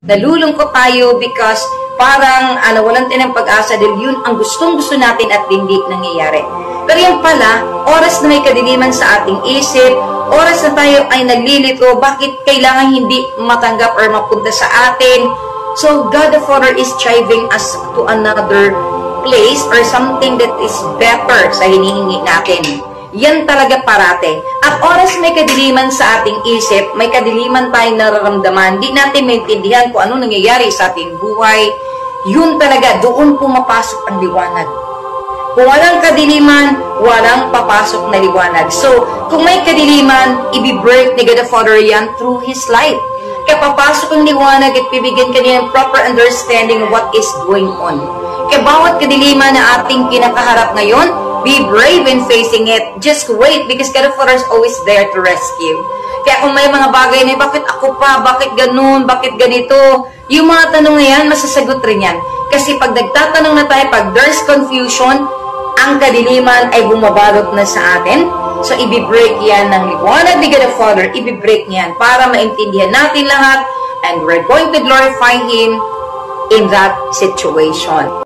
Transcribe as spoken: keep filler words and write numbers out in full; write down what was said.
Nalulungkot tayo because parang ano, walang tinang pag-asa dahil yun ang gustong-gusto natin at hindi nangyayari. Pero yan pala, oras na may kadiliman sa ating isip, oras na tayo ay naglilito, bakit kailangan hindi matanggap or mapunta sa atin? So, God the Father is driving us to another place or something that is better sa hinihingi natin. Yan talaga parate. At oras may kadiliman sa ating isip, may kadiliman tayong nararamdaman, di natin maintindihan kung ano nangyayari sa ating buhay, yun talaga, doon pumapasok ang liwanag. Kung walang kadiliman, walang papasok na liwanag. So, kung may kadiliman, i-break ni God the Father yan through His light. Kaya papasok ang liwanag at bibigyan ka niya ng proper understanding of what is going on. Kaya bawat kadiliman na ating kinakaharap ngayon, be brave in facing it. Just wait because God the Father is always there to rescue. Kaya kung may mga bagay na, bakit ako pa? Bakit ganun? Bakit ganito? Yung mga tanong na yan, masasagot rin yan. Kasi pag nagtatanong na tayo, pag there's confusion, ang kadiliman ay bumabalot na sa atin. So, i-break yan ng liwanag ni God the Father. I-break yan para maintindihan natin lahat and we're going to glorify Him in that situation.